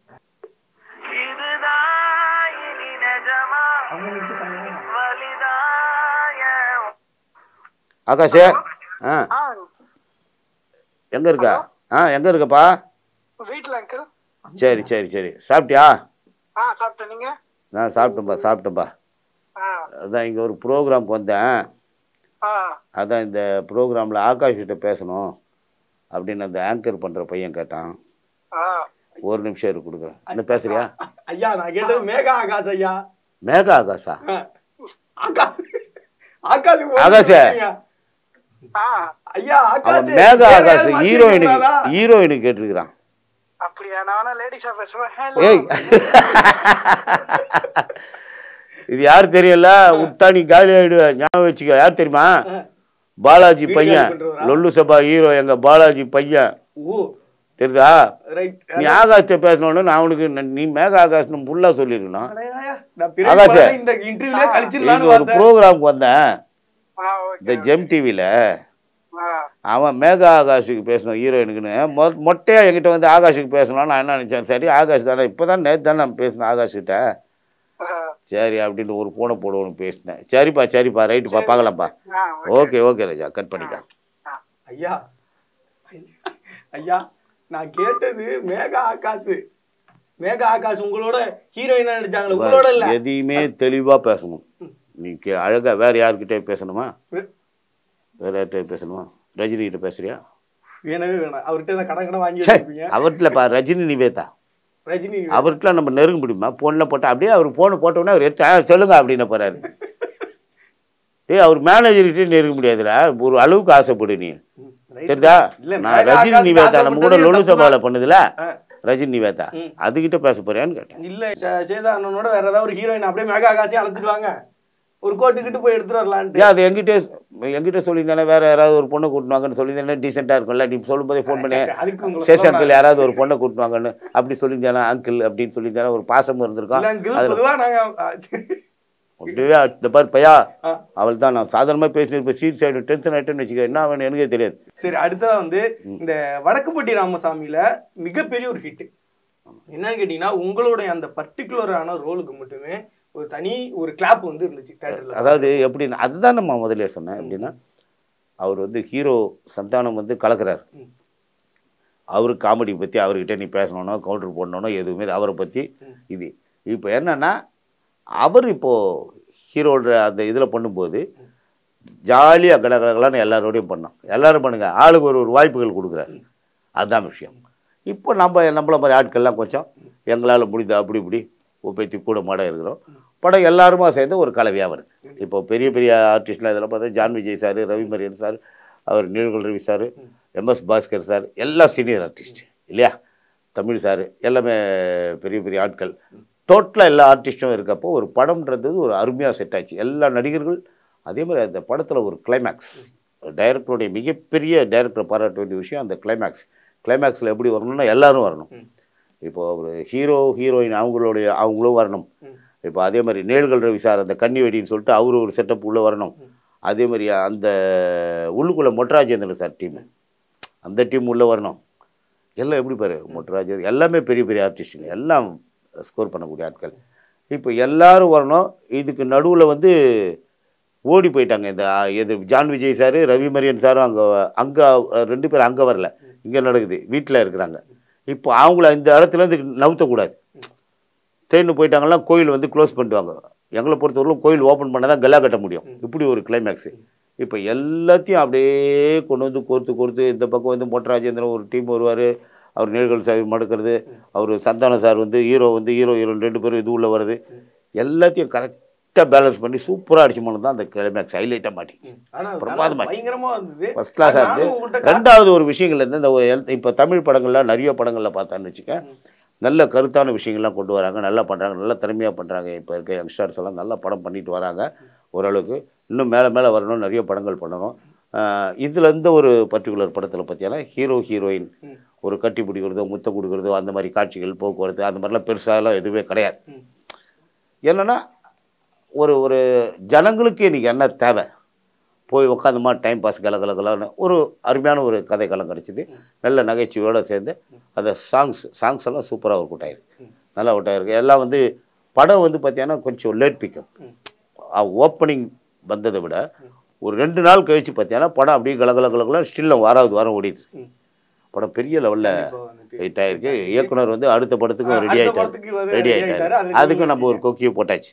ஆகாஷே, ஆ எங்க இருக்கா? ஆ எங்க இருக்கப்பா? வீட்டுல அங்கிள். சரி சரி சரி. சாப்பிட்டியா? ஆ சாப்பிட்டேன். நீங்க? நான் சாப்பிட்டேன்பா சாப்பிட்டேன்பா. அதான் இங்கே ஒரு ப்ரோக்ராமுக்கு வந்தேன். அதான் இந்த ப்ரோக்ராமில் ஆகாஷ் கிட்ட பேசணும் அப்படின்னு அந்த ஆங்கர் பண்ணுற பையன் கேட்டான். ஒரு நிமிஷம் இருக்கு கொடுக்குறேன். என்ன பேசுறியா? ஐயா நான் கேட்டது மேகா ஆகாஷ். ஐயா மேகா ஆகாஷா? ஆகாஷ் ஆகாஷே ஐயா, ஆகாஷ் மேகா ஆகாஷ் ஹீரோயினுக்கு ஹீரோயினுக்கு கேட்டிருக்கிறான். அப்படியா? நான் லேடிஸா பேசுவேன். ஏய் இது யாரு தெரியல, விட்டா நீ காலி ஆயிடுவ, ஞாபகம் வச்சுக்க. யார் தெரியுமா? பாலாஜி பையன், லொல்லு சபா ஹீரோ, எங்க பாலாஜி பையன். தெரியுதா? நீ ஆகாஷ்ட பேசணும்னு நான் அவனுக்கு நீ மேகா ஆகாஷ்னு ஃபுல்லா சொல்லிருக்கணும். ஆகாஷ் ஒரு ப்ரோக்ராமுக்கு வந்தேன் இந்த ஜெம் டிவில, அவன் மேகா ஆகாஷுக்கு பேசணும் ஹீரோயினுக்குன்னு மொ மொட்டையா என்கிட்ட வந்து ஆகாஷுக்கு பேசணும். நான் என்ன நினச்சேன், சரி ஆகாஷ் தானே, இப்போ தான் நேற்று தானே நான் பேசினேன் ஆகாஷ்கிட்ட. சரி அப்படின்ட்டு ஒரு ஃபோனை போடுவோன்னு பேசினேன். சரிப்பா சரிப்பா ரைட்டுப்பா பார்க்கலாம்ப்பா. ஓகே ஓகே ராஜா, கட் பண்ணிக்கா. ஐயா ஐயா நான் கேட்டது மேகா ஆகாஷ். மேகா ஆகாஷ் உங்களோட ஹீரோயினா நடிச்சாங்களே, உங்களோட இல்ல. எதையுமே தெளிவா பேசணும். நீ அழகா வேற யார்கிட்ட பேசணுமா? வேற யார்கிட்ட பேசணுமா? ரஜினி கிட்ட பேசுறியா? வேணவே வேணாம், அவர்கிட்ட தான் கடன் கடன் வாங்கி வச்சிருப்பீங்க. அவர்கிட்டப்பா ரஜினி நிவேதா, ரஜினி அவர்கிட்ட நம்ம நெருங்க முடியுமா? ஃபோனில் போட்டால் அப்படியே அவர் ஃபோனை போட்டோன்னே அவர் எடுத்து சொல்லுங்க அப்படின்னு போறாரு. ஏய் அவர் மேனேஜர்கிட்டே நெருங்க முடியாதுடா, ஒரு அளவுக்கு ஆசைப்படு நீ. சரிதா? நான் ரஜினி நிவேதா நம்ம கூட லொல்லு சபாவில் பண்ணுதுல ரஜினி நிவேதா, அதுகிட்ட பேச போறியான்னு கேட்டேன். இல்ல சேதா அண்ணனோட வேற ஏதாவது ஒரு ஹீரோயின் அப்படியே மேகா ஆகாஷையும் அழைச்சிடுவாங்க. ஒரு கோட்டுக்கிட்டு போய் எடுத்துட்டு வரலான்ட்டு. ஏன் அது எங்கிட்ட எங்கிட்ட சொல்லியிருந்தானே வேற யாராவது ஒரு பொண்ணை கூட்டினாங்கன்னு சொல்லியிருந்தானே டீசெண்டாக இருக்கும்ல. நீ சொல்லும்போதே ஃபோன் பண்ணி அதுக்கு உங்களை சேஷ் அங்கிள் யாராவது ஒரு பொண்ணை கூட்டினாங்கன்னு அப்படி சொல்லியிருந்தானே அங்கிள் அப்படின்னு சொல்லியிருந்தானே ஒரு பாசம் இருந்திருக்கான். பொதுவா நாங்க அப்படியே இந்த பாரு பையா அவள் தான் நான் சாதாரணமாக பேசினேன். இப்போ சீட் சைடு டென்ஷன் ஆகிட்டேன்னு வச்சுக்க என்ன வேணும் எனக்கே தெரியாது. சரி, அடுத்ததான் வந்து இந்த வடக்குப்பட்டி ராமசாமியில மிகப்பெரிய ஒரு ஹிட் என்னன்னு கேட்டீங்கன்னா உங்களுடைய அந்த பர்டிகுலரான ரோலுக்கு மட்டுமே ஒரு தனி ஒரு கிளாப் வந்து இருந்துச்சு தியேட்டர்ல. அதாவது எப்படின்னா அதுதான் நம்ம முதல்ல சொன்னேன். எப்படின்னா அவர் வந்து ஹீரோ சந்தானம் வந்து கலக்கிறார். அவருக்கு காமெடி பற்றி அவர்கிட்ட நீ பேசணும்னா கவுண்டர் போடணும்னா எதுவுமே அவரை பற்றி இது. இப்போ என்னன்னா அவர் இப்போது ஹீரோட அந்த இதில் பண்ணும்போது ஜாலியாக கடகடகலான்னு எல்லாரோடையும் பண்ணோம். எல்லோரும் பண்ணுங்க, ஆளுக்கு ஒரு ஒரு வாய்ப்புகள் கொடுக்குறாரு. அதுதான் விஷயம். இப்போ நம்ம நம்மள மாதிரி ஆட்கள்லாம் கொஞ்சம் எங்களால் முடிந்தா அப்படி இப்படி உப்பேத்தி கூட மாட இருக்கிறோம். படம் எல்லாருமா சேர்ந்து ஒரு கலவையாக வருது. இப்போ பெரிய பெரிய ஆர்டிஸ்ட்லாம் இதெல்லாம் பார்த்தா John Vijay sir, Ravi Marian sir, அவர் நீல்கொள் Ravi sir, MS Bhaskar sir எல்லாம் சீனியர் ஆர்டிஸ்ட் இல்லையா, தமிழ் சார் எல்லாமே பெரிய பெரிய ஆட்கள். டோட்டலாக எல்லா ஆர்டிஸ்ட்டும் இருக்கப்போ ஒரு படம்ன்றது ஒரு அருமையாக செட் ஆச்சு. எல்லா நடிகர்கள் அதே மாதிரி அந்த படத்தில் ஒரு கிளைமேக்ஸ், டைரக்டருடைய மிகப்பெரிய டைரக்டரை பாராட்ட வேண்டிய விஷயம் அந்த கிளைமேக்ஸ். கிளைமேக்ஸில் எப்படி வரணும்னா எல்லோரும் வரணும். இப்போது ஒரு ஹீரோ ஹீரோயின் அவங்களுடைய அவங்களும் வரணும். இப்போ அதே மாதிரி நேல்கள் ரவி சார் அந்த கன்னி வெடின்னு சொல்லிட்டு அவரு ஒரு செட்டப் உள்ளே வரணும். அதே மாதிரி அந்த உள்ளுக்குள்ளே மொட்டராஜேந்திரன் சார் டீமு அந்த டீம் உள்ளே வரணும். எல்லாம் எப்படி பாரு மொட்டராஜேந்திரன் எல்லாமே பெரிய பெரிய ஆர்டிஸ்ட்டுங்க, எல்லாம் ஸ்கோர் பண்ணக்கூடிய ஆட்கள். இப்போ எல்லோரும் வரணும். இதுக்கு நடுவில் வந்து ஓடி போயிட்டாங்க இந்த இது ஜான் விஜய் சார், ரவி மரியன் சாரும் அங்கே அங்கே ரெண்டு பேரும் அங்கே வரல, இங்கே நடக்குது, வீட்டில் இருக்கிறாங்க. இப்போ அவங்கள இந்த இடத்துலேருந்து நவுத்தக்கூடாது. தேன்னு போயிட்டாங்கன்னா கோயில் வந்து க்ளோஸ் பண்ணிடுவாங்க. எங்களை பொறுத்தவரைக்கும் கோயில் ஓப்பன் பண்ணால் தான் கல்லா கட்ட முடியும். இப்படி ஒரு கிளைமேக்ஸு. இப்போ எல்லாத்தையும் அப்படியே கொண்டு வந்து கோர்த்து கோர்த்து இந்த பக்கம் வந்து மொட்டராஜேந்திரன் ஒரு டீம் வருவார், அவர் நேர்கள் சார் மடுக்கிறது, அவர் சந்தானம் சார் வந்து ஹீரோ வந்து ஹீரோ ஹீரோ ரெண்டு பேரும் இது உள்ளே வருது. எல்லாத்தையும் கரெக்டாக பேலன்ஸ் பண்ணி சூப்பராக அடிச்சு போனது தான் அந்த கிளைமேக்ஸ் ஹைலைட்டாக மாட்டிச்சு. பிரமாதமாச்சு, ஃபஸ்ட் கிளாஸாக இருக்குது. ரெண்டாவது ஒரு விஷயங்கள் இருந்து இந்த இப்போ தமிழ் படங்கள்லாம் நிறைய படங்களில் பார்த்தான்னு வச்சுக்க நல்ல கருத்தான விஷயங்கள்லாம் கொண்டு வராங்க, நல்லா பண்ணுறாங்க, நல்லா திறமையாக பண்ணுறாங்க. இப்போ இருக்க யங்ஸ்டர்ஸ் எல்லாம் நல்லா படம் பண்ணிட்டு வராங்க. ஓரளவுக்கு இன்னும் மேலே மேலே வரணும், நிறைய படங்கள் பண்ணணும். இதில் இந்த ஒரு பர்டிகுலர் படத்தில் பார்த்தீங்கன்னா ஹீரோ ஹீரோயின் ஒரு கட்டி பிடிக்கிறதோ முத்த கொடுக்குறதோ அந்த மாதிரி காட்சிகள் போக்குவரத்து அந்த மாதிரிலாம் பெருசாலாம் எதுவுமே கிடையாது. என்னென்னா ஒரு ஒரு ஜனங்களுக்கு இன்றைக்கி என்ன தேவை, போய் உட்காந்துமா டைம் பாஸ் கலகலகலான்னு ஒரு அருமையான ஒரு கதை களம் கிடச்சிது. நல்ல நகைச்சுவையோடு சேர்ந்து அந்த சாங்ஸ் சாங்ஸ் எல்லாம் சூப்பராக ஒர்க் அவுட் ஆகிருக்கு, நல்லா அவுட் ஆகிருக்கு. எல்லாம் வந்து படம் வந்து பார்த்தீங்கன்னா கொஞ்சம் லேட் பிக்கப். ஓப்பனிங் வந்ததை விட ஒரு ரெண்டு நாள் கழித்து பார்த்தீங்கன்னா படம் அப்படியே கலகலகலாம் ஸ்டில்ல வாராவது வாரம் ஓடிடுது. படம் பெரிய லெவலில் ஹிட் ஆகிருக்கு. இயக்குனர் வந்து அடுத்த படத்துக்கும் ரெடி ஆகிட்டார் ரெடி ஆகிட்டார் அதுக்கும் நம்ம ஒரு கொக்கியை போட்டாச்சு.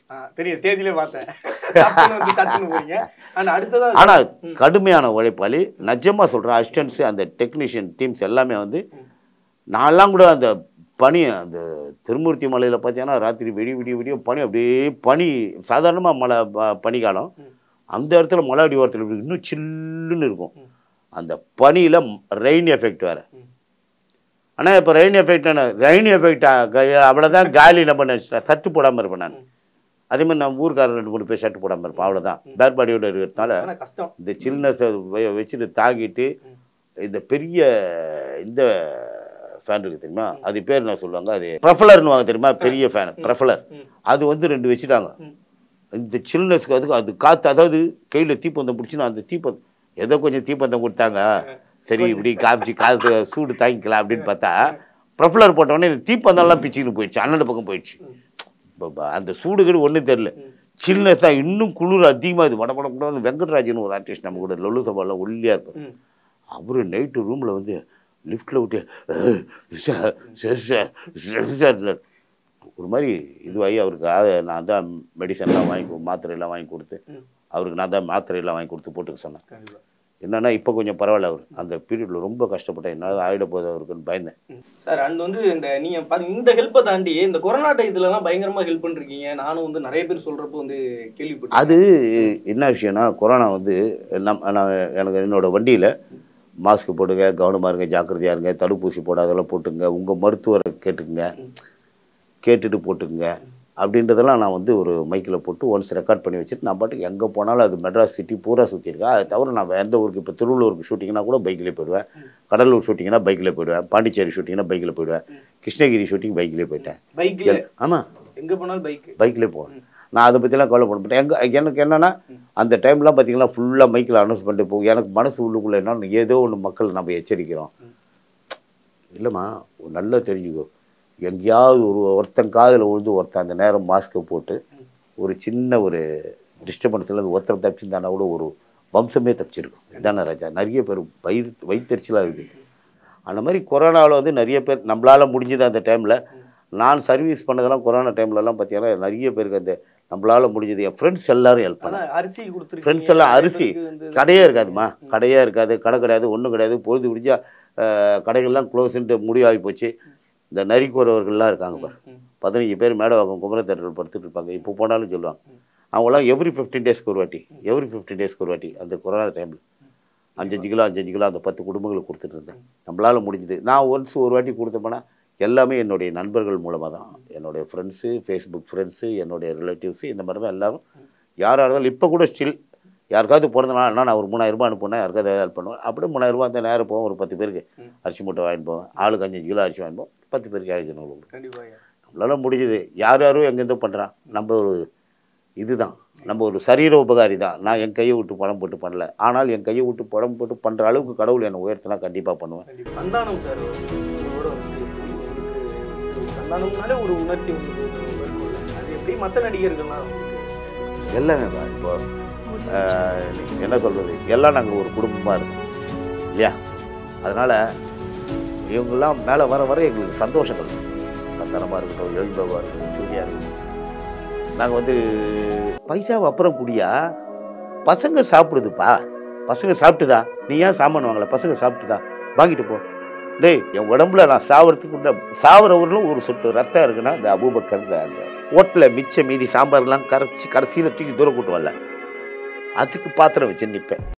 ஆனால் கடுமையான உழைப்பாளி நிஜமாக சொல்கிறேன். அசிஸ்டன்ஸு அந்த டெக்னீஷியன் டீம்ஸ் எல்லாமே வந்து நான்லாம் கூட அந்த பனி அந்த திருமூர்த்தி மலையில் பார்த்தீங்கன்னா ராத்திரி விடிய விடிய விடிய பனி அப்படியே பனி சாதாரணமாக மழை பனிக்காலம் அந்த இடத்துல மழை அடி வாரத்தில் இன்னும் சில்லுன்னு இருக்கும். அந்த பனியில் ரெயின் எஃபெக்ட் வேறு. ஆனால் இப்போ ரெயின் எஃபெக்ட் ரெயின் எஃபெக்ட் அவ்வளோதான் காலி நம்ம நினச்சிட்டேன். சட்டு போடாமல் இருப்பேன் நான். அதே மாதிரி நம்ம ஊருக்காரர் ரெண்டு மூணு பேர் ஷர்ட் போடாமல் இருப்பேன், அவ்வளோதான். பேர் பாடியோடு இருக்கிறதுனால இந்த சில்னஸை வச்சுட்டு தாங்கிட்டு இந்த பெரிய இந்த ஃபேன் இருக்குது தெரியுமா, அது பேர் என்ன சொல்லுவாங்க, அது ப்ரஃபலர்னு வாங்க தெரியுமா, பெரிய ஃபேன் ப்ரஃபலர். அது வந்து ரெண்டு வச்சுட்டாங்க இந்த சில்னஸ்க்கு. அதுக்கு அது காற்று அதாவது கையில் தீப்பந்தம் பிடிச்சின்னா அந்த தீப்பந்தம் ஏதோ கொஞ்சம் தீப்பந்தம் கொடுத்தாங்க, சரி இப்படி காமிச்சு காற்று சூடு தாங்கிக்கலாம் அப்படின்னு பார்த்தா ப்ரஃபலர் போட்டோடனே இந்த தீப்பந்தம்லாம் பிச்சுக்கின்னு போயிடுச்சு, அண்ணன் பக்கம் போயிடுச்சு. அந்த சூடுகள் ஒன்றும் தெரில, சில்னஸ் தான் இன்னும் குளிர் அதிகமாக. இது வட படம் கூட வந்து வெங்கட்ராஜன் ஒரு ஆர்டிஸ்ட் நம்ம கூட லொல்லு சபாவில் ஒல்லியாக இருப்பார். அவரு நைட்டு ரூமில் வந்து லிஃப்ட்டில் விட்டு ஒரு மாதிரி இதுவாகி அவருக்கு நான் தான் மெடிசன்லாம் வாங்கி மாத்திரையெல்லாம் வாங்கி கொடுத்து அவருக்கு நான் தான் மாத்திரையெல்லாம் வாங்கி கொடுத்து போட்டுக்க சொன்னேன். என்னன்னா இப்போ கொஞ்சம் பரவாயில்ல. அவர் அந்த பீரியடில் ரொம்ப கஷ்டப்பட்டேன், என்ன ஆகிட போகுது அவருக்குன்னு பயந்தேன் சார். அண்ட் வந்து இந்த நீங்கள் பாருங்க இந்த ஹெல்ப்பை தாண்டி இந்த கொரோனா டயத்துலலாம் பயங்கரமாக ஹெல்ப் பண்ணிருக்கீங்க. நானும் வந்து நிறைய பேர் சொல்கிறப்போ வந்து கேள்விப்பட்டேன். அது என்ன விஷயம்னா கொரோனா வந்து நம் நான் எனக்கு என்னோட வண்டியில் மாஸ்க் போட்டுங்க, கவனமாக இருங்க, ஜாக்கிரதையாக இருங்க, தடுப்பூசி போடாதெல்லாம் போட்டுங்க, உங்கள் மருத்துவரை கேட்டுக்குங்க, கேட்டுட்டு போட்டுக்குங்க, அப்படின்றதெல்லாம் நான் வந்து ஒரு மைக்கில் போட்டு ஒன்ஸ் ரெக்கார்ட் பண்ணி வச்சுட்டு நான் பாட்டுக்கு எங்கே போனாலும் அது மெட்ராஸ் சிட்டி பூரா சுற்றிருக்கேன். அதை தவிர நான் எந்த ஊருக்கு இப்போ திருவள்ளூருக்கு ஷூட்டிங்னா கூட பைக்கிலே போயிடுவேன், கடலூர் ஷூட்டிங்னா பைக்கில் போயிடுவேன், பாண்டிச்சேரி ஷூட்டிங்னா பைக்கில் போயிடுவேன், கிருஷ்ணகிரி ஷூட்டிங் பைக்கிலே போயிட்டேன். பைக்கில்? ஆமாம், எங்கே போனாலும் பைக் பைக்கிலே போவேன். நான் அதை பற்றிலாம் கவலைப்பட மாட்டேன். எங்கள் எனக்கு என்னென்னா அந்த டைம்லாம் பார்த்தீங்கன்னா ஃபுல்லாக மைக்கில் அனௌன்ஸ் பண்ணிட்டு போகும். எனக்கு மனசு உள்ளுக்குள்ளே என்னன்னு ஏதோ ஒன்று மக்கள் நம்ம எச்சரிக்கிறோம். இல்லைம்மா நல்லா தெரிஞ்சுக்கோ, எங்கேயாவது ஒரு ஒருத்தன் காதில் விழுந்து ஒருத்தன் அந்த நேரம் மாஸ்க்கை போட்டு ஒரு சின்ன ஒரு டிஸ்டர்பன்ஸில் ஒருத்தர் தப்பிச்சிருந்தானா கூட ஒரு வம்சமே தப்பிச்சிருக்கும். இதானே ராஜா, நிறைய பேர் வயிறு வயிற்றுச்சலாக இருக்குது. அந்த மாதிரி கொரோனாவில் வந்து நிறைய பேர் நம்மளால் முடிஞ்சது அந்த டைமில். நான் சர்வீஸ் பண்ணதெல்லாம் கொரோனா டைம்லலாம் பார்த்தீங்கன்னா நிறைய பேருக்கு அந்த நம்மளால் முடிஞ்சது. என் ஃப்ரெண்ட்ஸ் எல்லோரும் ஹெல்ப் பண்ணாங்க. அரிசி கொடுத்துருக்கு ஃப்ரெண்ட்ஸ் எல்லாம் அரிசி கடையே இருக்காதுமா, கடையே இருக்காது, கடை கிடையாது, ஒன்றும் கிடையாது. பொழுது முடிஞ்சா கடைகள்லாம் க்ளோஸ்ன்ட்டு முடிவாகி போச்சு. இந்த நரிக்குறவர்கள்லாம் இருக்காங்க பாரு, பதினஞ்சு பேர் மேடவாக்கம் குமரத்தேட்டர்கள் படுத்துட்டு இருப்பாங்க. இப்போ போனாலும் சொல்லுவாங்க, அவங்களாம் எவ்ரி ஃபிஃப்டீன் டேஸ்க்கு ஒரு வாட்டி எவ்ரி ஃபிஃப்டீன் டேஸ்க்கு ஒரு வாட்டி அந்த கொரோனா டைமில் அஞ்சஞ்சு கிலோ அஞ்சஞ்சு கிலோ அந்த பத்து குடும்பங்களுக்கு கொடுத்துட்டு இருந்தேன். நம்மளால் முடிஞ்சுது. நான் ஒன்ஸ் ஒரு வாட்டி கொடுத்தோம்னா எல்லாமே என்னுடைய நண்பர்கள் மூலமாக தான், என்னுடைய ஃப்ரெண்ட்ஸு, ஃபேஸ்புக் ஃப்ரெண்ட்ஸு, என்னுடைய ரிலேட்டிவ்ஸு, இந்த மாதிரி தான் எல்லாரும். யாராக இருந்தாலும் இப்போ கூட ஸ்டில் யாருக்காவது பிறந்தனால நான் ஒரு மூணாயிரரூபா அனுப்புனேன், யாருக்காவது ஹெல்ப் பண்ணுவேன். அப்படியே மூணாயிரரூபா அந்த நேரம் போவேன், ஒரு பத்து பேருக்கு அரிசி மூட்டை வாங்கிட்டு போவேன், ஆளுக்கு அஞ்சஞ்சு கிலோ அரிசி வாங்கிப்போம், பத்து பேருக்கு ஆயிடுச்சு. நம்மளால முடிஞ்சுது. யார் யாரும் எங்கேருந்தோ பண்ணுறான். நம்ம ஒரு இதுதான், நம்ம ஒரு சரீர உபகாரி தான். நான் என் கையை விட்டு பணம் போட்டு பண்ணல, ஆனால் என் கையை விட்டு பணம் போட்டு பண்ணுற அளவுக்கு கடவுள் என்னை உயர்த்தினா கண்டிப்பாக பண்ணுவேன். சந்தானம் சார் சந்தானம்னாலே ஒரு உணர்ச்சி அது எப்படி மற்ற நடிகர்கள்லாம் எல்லாமே இப்போ என்ன சொல்கிறது, எல்லாம் நாங்கள் ஒரு குடும்பமாக இருக்கோம் இல்லையா? அதனால் இவங்கெல்லாம் மேலே வர வர எங்களுக்கு சந்தோஷங்கள். சந்தானமாக இருக்கட்டும், எழுந்தவா இருக்கட்டும், சூரியா இருக்கட்டும், நாங்கள் வந்து பைசாவை அப்புறம் கூடியா பசங்க சாப்பிடுதுப்பா, பசங்க சாப்பிட்டுதா, நீ ஏன் சாமான் வாங்கலை, பசங்க சாப்பிட்டுதா, வாங்கிட்டு போ. டேய், என் உடம்புல நான் சாவறதுக்கு சாவரவர்களும் ஒரு சொட்டு ரத்தம் இருக்குன்னா இந்த அபூபக்கர் அந்த ஓட்டில் மிச்ச மீதி சாம்பார்லாம் கரைச்சி கடைசியில் தூக்கி தூரம் கூட்டு வரல, அதுக்கு பாத்திரம் வச்சு நிற்பேன்.